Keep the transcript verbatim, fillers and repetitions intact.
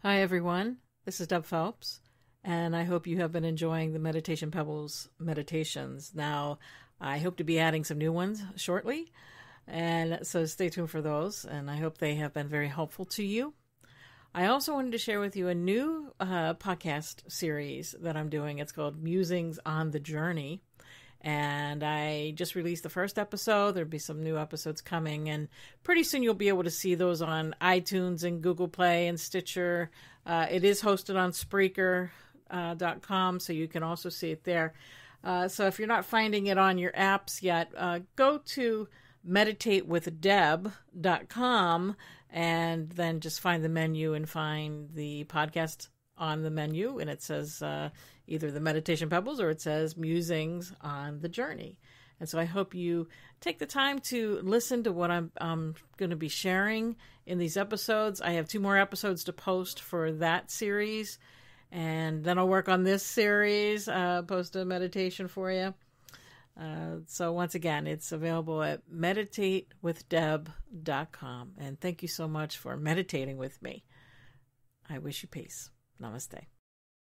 Hi, everyone. This is Deb Phelps, and I hope you have been enjoying the Meditation Pebbles meditations. Now, I hope to be adding some new ones shortly, and so stay tuned for those, and I hope they have been very helpful to you. I also wanted to share with you a new uh, podcast series that I'm doing. It's called Musings on the Journey. And I just released the first episode. There'll be some new episodes coming. And pretty soon you'll be able to see those on iTunes and Google Play and Stitcher. Uh, it is hosted on Spreaker dot com, uh, so you can also see it there. Uh, so if you're not finding it on your apps yet, uh, go to meditate with deb dot com and then just find the menu and find the podcast on the menu, and it says uh, either the Meditation Pebbles or it says Musings on the Journey. And so I hope you take the time to listen to what I'm um, going to be sharing in these episodes. I have two more episodes to post for that series, and then I'll work on this series, uh, post a meditation for you. Uh, so once again, it's available at meditate with deb dot com. And thank you so much for meditating with me. I wish you peace. Namaste.